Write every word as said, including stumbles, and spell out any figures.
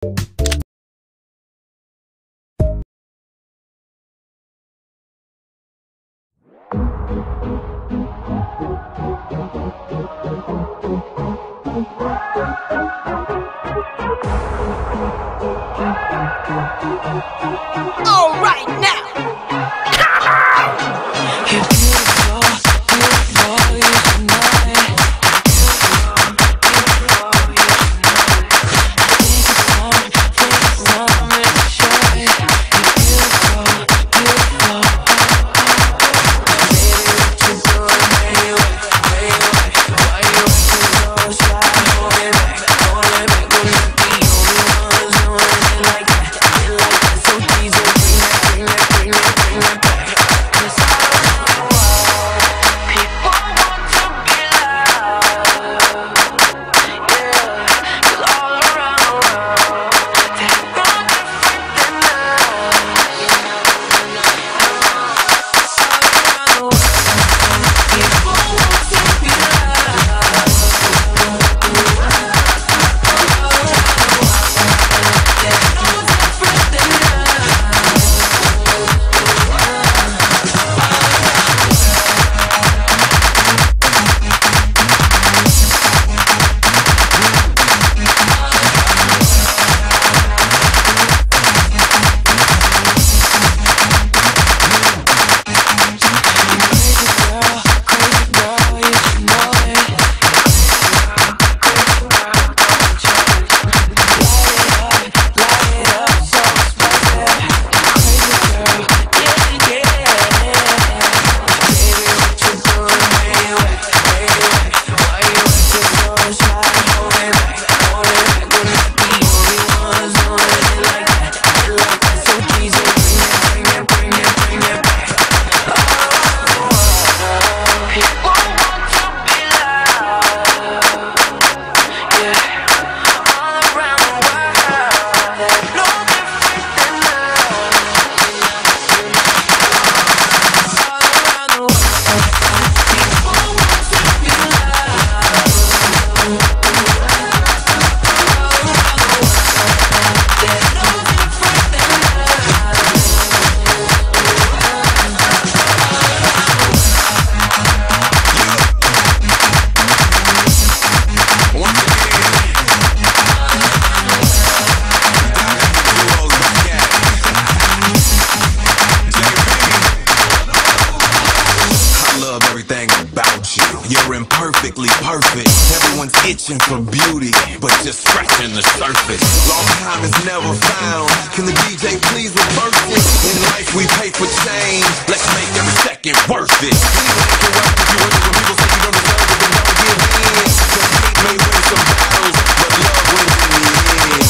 All right now. You're beautiful, beautiful, you tonight. Beautiful, beautiful, you tonight. Think it's time, think it's time to show it. You're beautiful, beautiful. Baby, what you doing? Where you at? Where you at? Why you acting so shy? Hold it back, hold it back. We're not the only ones doing it like that. It like that, so please don't bring that, bring that, bring that, bring that back. 'Cause all around the world, people want to be loved. Yeah, 'cause all around the world, they're no different than us. All around the world, people want to be loved. You're imperfectly perfect. Everyone's itching for beauty, but just scratching the surface. Lost time is never found. Can the D J please reverse it? In life we pay for change. Let's make every second worth it. Please make it worth it. You worth it when people say you don't deserve it, then don't give in. Cause hate may win some battles, but love wins in the end.